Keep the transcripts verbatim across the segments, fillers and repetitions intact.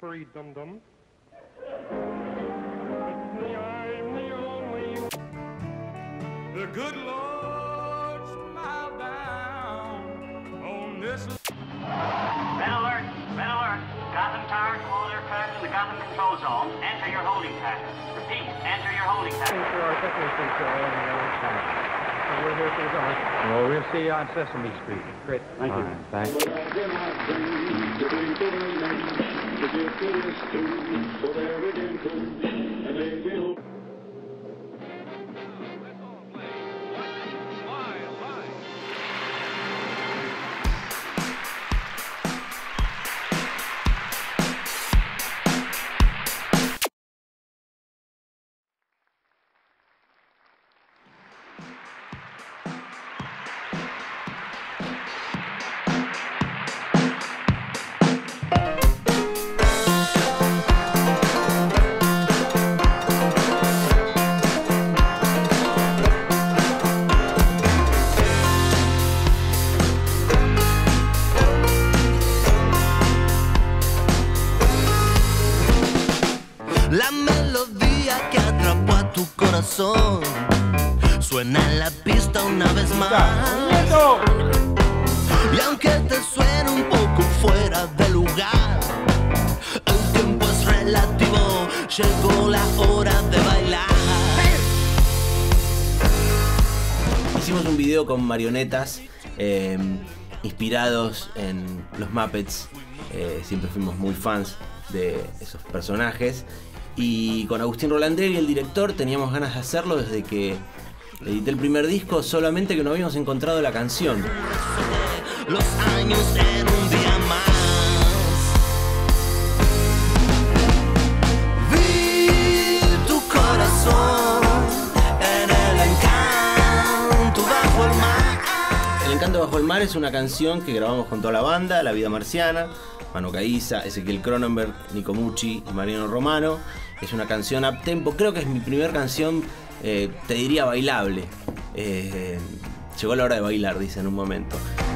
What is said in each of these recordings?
furry dum-dums. I'm the only... The good Lord smiled down on this... Red alert! Red alert! Gotham Tower, all aircraft in the Gotham Control Zone, enter your holding pattern. Repeat, enter your holding pattern. For our technicians to all in the other side. So we're here for the guard. Well, we'll see you on Sesame Street. Great. Thank you. Fine, thanks. La melodía que atrapó a tu corazón suena en la pista una vez más. Y aunque te suene un poco fuera de lugar, el tiempo es relativo, llegó la hora de bailar. Hicimos un video con marionetas eh, inspirados en los Muppets. Eh, siempre fuimos muy fans de esos personajes. Y con Agustín Rolandelli, el director, teníamos ganas de hacerlo desde que edité el primer disco, solamente que no habíamos encontrado la canción. Los años en un día más. Vi tu corazón en el encanto bajo el mar. El encanto bajo el mar es una canción que grabamos con toda la banda, La Vida Marciana, Manu Caiza, Ezequiel Cronenberg, Nico Mucci y Mariano Romano. Es una canción up tempo, creo que es mi primera canción, eh, te diría bailable. Eh, llegó la hora de bailar, dice en un momento.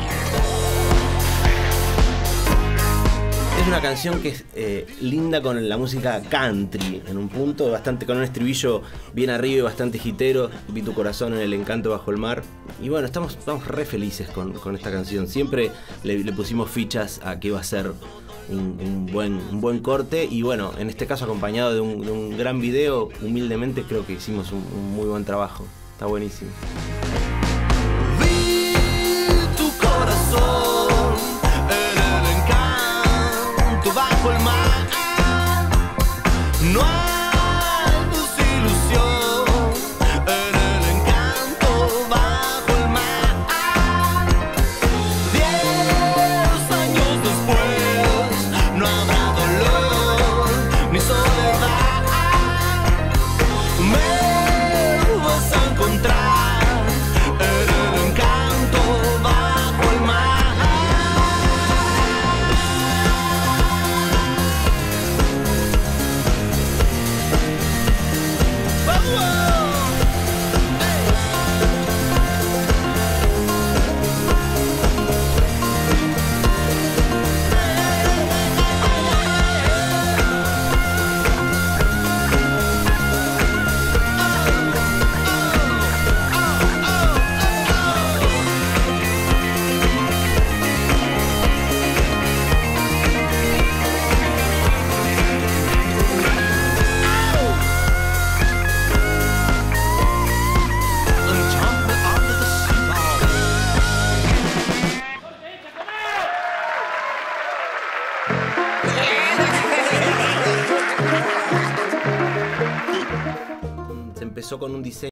Es una canción que es eh, linda con la música country, en un punto, bastante con un estribillo bien arriba y bastante hitero. Vi tu corazón en el encanto bajo el mar. Y bueno, estamos, estamos re felices con, con esta canción. Siempre le, le pusimos fichas a que iba a ser un, un, buen, un buen corte. Y bueno, en este caso acompañado de un, de un gran video, humildemente creo que hicimos un, un muy buen trabajo. Está buenísimo. Vi tu corazón en el encanto bajo el mar. No hay desilusión en el encanto bajo el mar. Diez años después no habrá dolor ni soledad. Me vas a encontrar en el encanto bajo el mar. Se empezó con un diseño